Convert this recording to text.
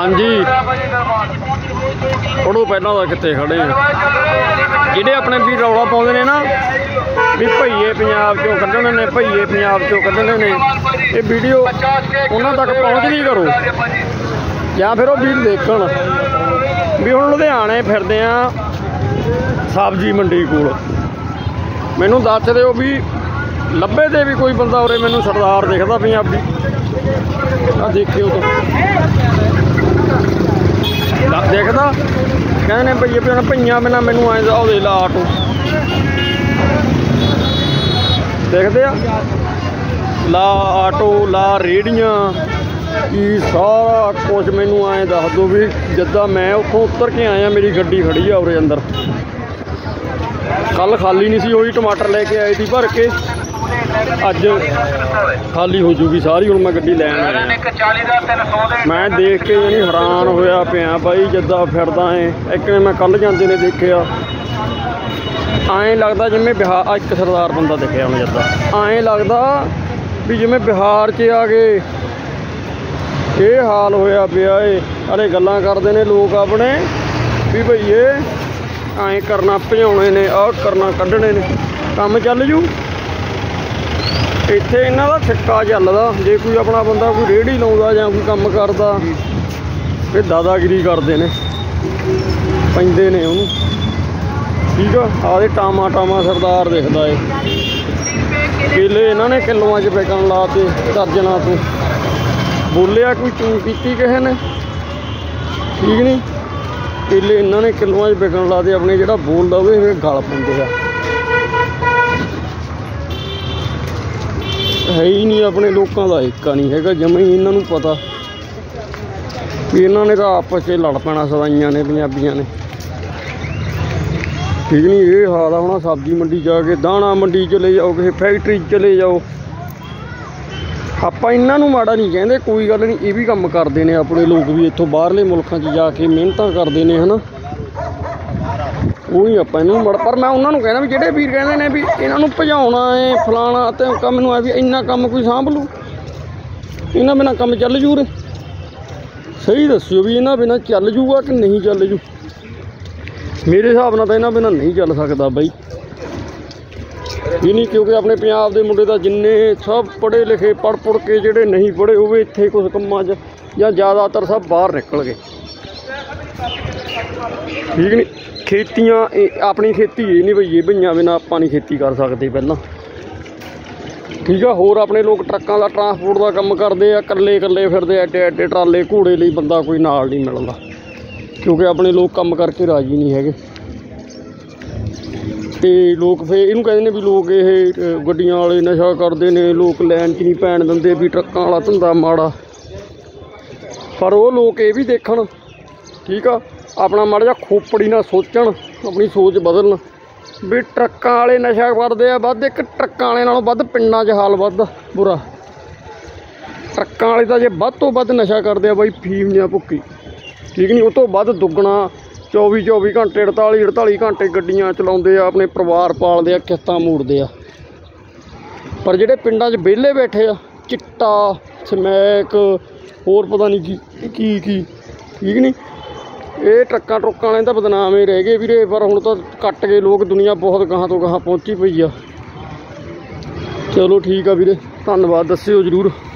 ਹਾਂਜੀ पढ़ो पहला तो कितने खड़े हैं जिहड़े अपने भी रौला पाउंदे ने ना भी भईए पंजाब चों कड्ढणे ने भईए पंजाब चों कड्ढणे ने ये वीडियो उन्हां तक पहुँचदी करो या फिर वो वीर देखण भी हुण लुधियाणे फिरदे आ सब्जी मंडी कोल मैनूं दस दिओ भी लब्भे दे भी कोई बंदा उरे मैनूं सरदार दिखदा पंजाबी आ देखिओ तो देखदा कहने भईए भईया बिना मैनू आए दे ला आटो देखते ला आटो ला रेहड़ियाँ की सारा कुछ मैनू आए दस दो भी जिदा मैं उत्थों उतर के आया मेरी गड्डी खड़ी आ उरे अंदर कल खाली नहीं सी हुई टमाटर लेके आए थी भर के अज खाली हो जूगी सारी हुण मैं गड्डी लैन आया मैं देख के यानी हैरान होया पिया भाई जिदा फिरदा है एक ने मैं कल जांदे ने देखिया आएँ लगता जिमें बिहार एक सरदार बंदा दिखिया मैं जिदा आएँ लगता भी जिमें बिहार च आ गए ये हाल होया पिया अरे गल्लां करदे ने लोग अपने भी भईए आएँ करना भजाउणे ने आ करना कड्ढणे ने काम चल जू इत्थे इन्हां दा सिक्का चलदा जे कोई अपना बंदा कोई रेहड़ी लाउंदा जां कोई काम करदा फिर दादागिरी करदे ने पैंदे ने उहनूं ठीक आ आदे टामा टामा सरदार दिखदा है केले इन्हां ने किलोआं च विकण लाते दर्जनां तो बोलिया कोई चूं कीती किसे ने ठीक नहीं केले इन्हां ने किलोआं च विकण लाते अपने जिहड़ा बोलदा ओहदे फिर गल पाउंदे आ है ही नहीं अपने लोगों का एका नहीं है जमा ही इन्हों पता भी इन्होंने तो आपस लड़ पैना सदाइयां ने पंजाबियां ने ठीक नहीं ये हाल होना सब्जी मंडी जाके दाणा मंडी चले जाओ किसी फैक्ट्री चले जाओ आप इन्हों माड़ा नहीं कहते कोई गल नहीं ये भी काम करते हैं अपने लोग भी इतों बाहरले मुल्कों जाके मेहनत करते हैं है ना वही आप पर मैं उन्होंने कहना भी जोड़े वीर कहते हैं भी इन्हों भजाउणा है फलाना तो मैनू है भी इन्ना काम कोई सांभ लू इन्होंने बिना काम चल जू रे सही दस्यो भी इन्होंने बिना चल जूगा कि नहीं चल जू मेरे हिसाब नाल तो इन्होंने बिना नहीं चल सकता बई ये नहीं क्योंकि अपने पंजाब के मुंडे तो जिन्ने सब पढ़े लिखे पढ़ के जोड़े नहीं पढ़े वो इत्थे कुछ कामां च या ज़्यादातर सब बाहर निकल गए ठीक नहीं खेतियां अपनी खेती ये नहीं भईए भईया बिना आपां नहीं खेती कर सकते पहला ठीक है होर अपने लोग ट्रकों का ट्रांसपोर्ट का काम करते हैं कल्ले कल्ले फिरदे एडे एडे ट्राले घोड़े लिए बंदा कोई नाल नहीं मिलता क्योंकि अपने लोग काम करके राजी नहीं है तो लोग फिर इनू कहते भी लोग ये गड्डियां वाले नशा करते हैं लोग लैन च नहीं पैन देंगे भी ट्रकों वाला धंधा माड़ा पर वो लोग ये भी देखण ठीक आ अपना माड़ा जिहा खोपड़ी ना सोचण अपनी सोच बदलन भी ट्रकों वाले नशा करते हैं वध एक ट्रकों वाले नालों वध पिंडां 'च हाल वध बुरा ट्रकों वाले तो जे वध तो वध नशा करते हैं बई फीम या भुक्की ठीक नहीं उस तो वध दुगना 24 घंटे 48 घंटे गड्डियां चलाउंदे आ अपने परिवार पालदे आ किस्तां मूड़दे आ पर जिहड़े पिंडां 'च विहले बैठे आ चिट्टा समैक होर पता नहीं की ठीक नहीं ये ट्रकों ट्रुकों वाले तो बदनाम ही रह गए वीरे पर हुण तो कट गए लोग दुनिया बहुत गाहां तो गाहां पहुँची पई आ चलो ठीक आ वीरे धन्नवाद दस्सिओ जरूर।